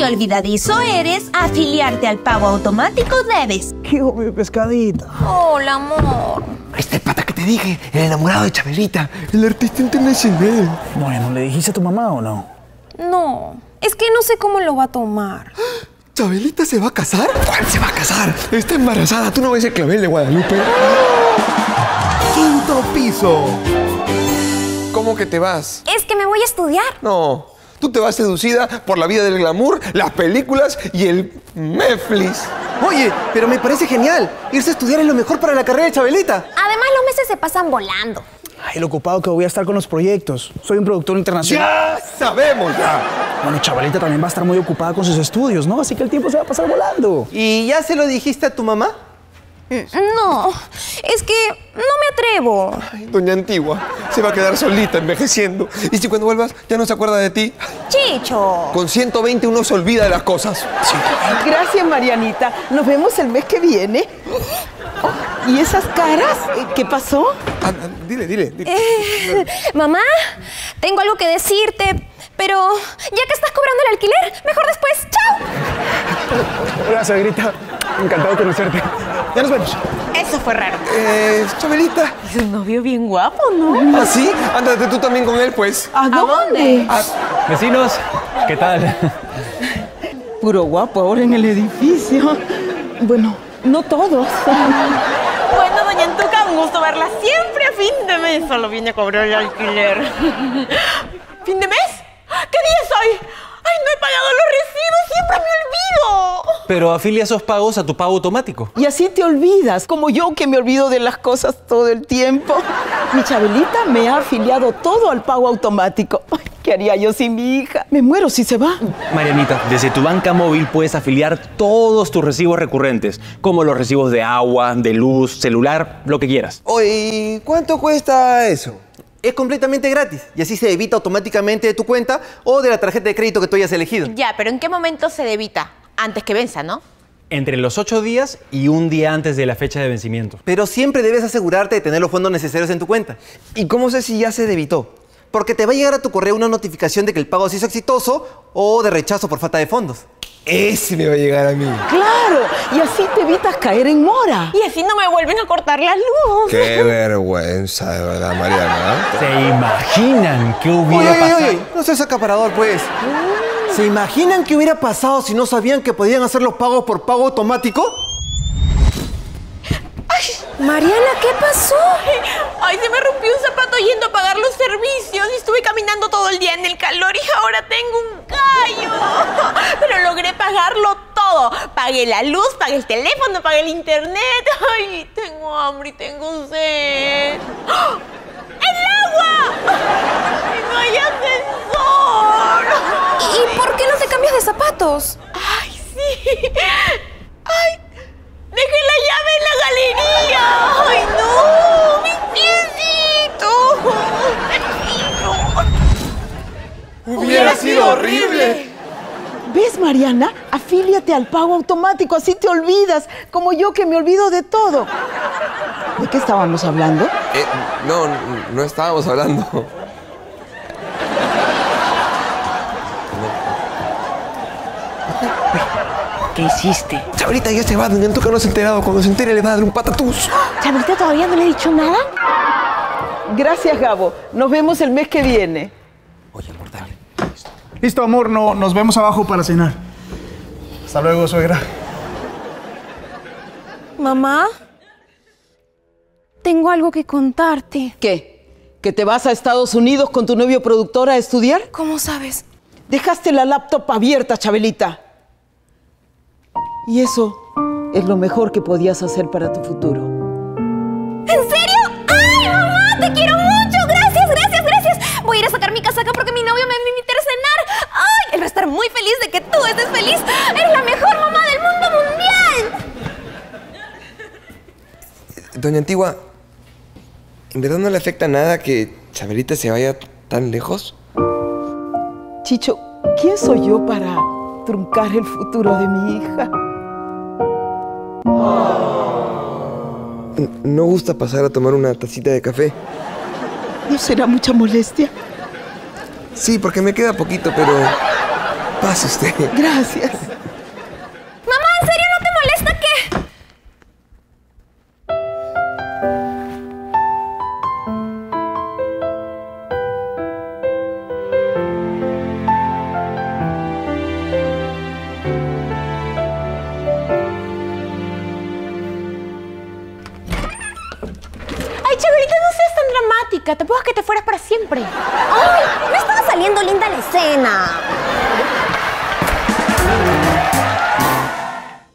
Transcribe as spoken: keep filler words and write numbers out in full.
Si olvidadizo eres, afiliarte al pago automático debes. ¿Qué mi pescadita? Hola, amor. Este pata que te dije, el enamorado de Chabelita, el artista internacional. Bueno, ¿le dijiste a tu mamá o no? No, es que no sé cómo lo va a tomar. ¿Chabelita se va a casar? ¿Cuál se va a casar? Está embarazada. ¿Tú no ves el clavel de Guadalupe? ¡Quinto piso! ¿Cómo que te vas? Es que me voy a estudiar. No, tú te vas seducida por la vida del glamour, las películas y el Netflix. Oye, pero me parece genial. Irse a estudiar es lo mejor para la carrera de Chabelita. Además, los meses se pasan volando. Ay, lo ocupado que voy a estar con los proyectos. Soy un productor internacional. ¡Ya sabemos ya! Bueno, Chabelita también va a estar muy ocupada con sus estudios, ¿no? Así que el tiempo se va a pasar volando. ¿Y ya se lo dijiste a tu mamá? No, es que no me atrevo. Ay, doña Antigua se va a quedar solita envejeciendo. Y si cuando vuelvas ya no se acuerda de ti. Chicho. Con ciento veinte uno se olvida de las cosas. Sí. Gracias, Marianita. Nos vemos el mes que viene. Oh, ¿y esas caras? ¿Qué pasó? Ah, ah, dile, dile. dile. Eh, mamá, tengo algo que decirte, pero ya que estás cobrando el alquiler, mejor después. ¡Chao! Hola, suegrita. Encantado de conocerte. Ya nos vemos. Eso fue raro. Eh, Chabelita. Es un novio bien guapo, ¿no? ¿Ah, sí? Ándate tú también con él, pues. ¿A dónde? Ah, Vecinos, ¿qué tal? Puro guapo ahora en el edificio. Bueno, no todos. Bueno, doña Antuca, un gusto verla siempre a fin de mes. Solo viene a cobrar el alquiler. ¿Fin de mes? ¿Qué día es hoy? ¡Ay, no he pagado los recibos! ¡Siempre me olvido! Pero afilia esos pagos a tu pago automático. Y así te olvidas, como yo que me olvido de las cosas todo el tiempo. Mi Chabelita me ha afiliado todo al pago automático. Ay, ¿qué haría yo sin mi hija? Me muero si se va. Marianita, desde tu banca móvil puedes afiliar todos tus recibos recurrentes, como los recibos de agua, de luz, celular, lo que quieras. oye, ¿cuánto cuesta eso? Es completamente gratis y así se debita automáticamente de tu cuenta o de la tarjeta de crédito que tú hayas elegido. Ya, pero ¿en qué momento se debita? Antes que venza, ¿no? Entre los ocho días y un día antes de la fecha de vencimiento. Pero siempre debes asegurarte de tener los fondos necesarios en tu cuenta. ¿Y cómo sé si ya se debitó? Porque te va a llegar a tu correo una notificación de que el pago se hizo exitoso o de rechazo por falta de fondos. Ese me va a llegar a mí. Claro, y así te evitas caer en mora. Y así no me vuelven a cortar la luz. Qué vergüenza, de verdad, Mariana. ¿Se imaginan qué Oye, hubiera oye, pasado? oye, no seas acaparador, pues. ¿Se imaginan qué hubiera pasado si no sabían que podían hacer los pagos por pago automático? Mariana, ¿qué pasó? Ay, se me rompió un zapato yendo a pagar los servicios y estuve caminando todo el día en el calor y ahora tengo un callo. Pero logré pagarlo todo. Pagué la luz, pagué el teléfono, pagué el internet. Ay, tengo hambre y tengo sed. ¡Ah! ¡El agua! ¡Ay, no hay ascensor! ¿Y por qué no te cambias de zapatos? ¡Ay, sí! ¡Ay! ¡Dejé la llave en la galería! ¡Ay, no! ¡Mi piecito! ¡Hubiera sido horrible! ¿Ves, Mariana? Afíliate al pago automático, así te olvidas, como yo que me olvido de todo. ¿De qué estábamos hablando? Eh, no, no estábamos hablando. ¿Qué hiciste? Chabelita ya se va, doña Antuca no se ha enterado. Cuando se entere le va a dar un patatús. ¿Chabelita todavía no le he dicho nada? Gracias, Gabo. Nos vemos el mes que viene. Oye, amor, dale. Listo, amor. No, nos vemos abajo para cenar. Hasta luego, suegra. Mamá, tengo algo que contarte. ¿Qué? ¿Que te vas a Estados Unidos con tu novio productor a estudiar? ¿Cómo sabes? Dejaste la laptop abierta, Chabelita. Y eso es lo mejor que podías hacer para tu futuro. ¿En serio? ¡Ay, mamá! ¡Te quiero mucho! ¡Gracias, gracias, gracias! Voy a ir a sacar mi casaca porque mi novio me va a invitar a cenar. ¡Ay! Él va a estar muy feliz de que tú estés feliz. ¡Eres la mejor mamá del mundo mundial! Doña Antigua, ¿en verdad no le afecta nada que Chabelita se vaya tan lejos? Chicho, ¿quién soy yo para truncar el futuro de mi hija? ¿No gusta pasar a tomar una tacita de café? ¿No será mucha molestia? Sí, porque me queda poquito, pero Pase usted. Gracias. Mamá, ¿en serio no te molesta que...? Ay, Chabelita, no seas tan dramática. Te puedo que te fueras para siempre. ¡Ay! No estaba saliendo linda la escena.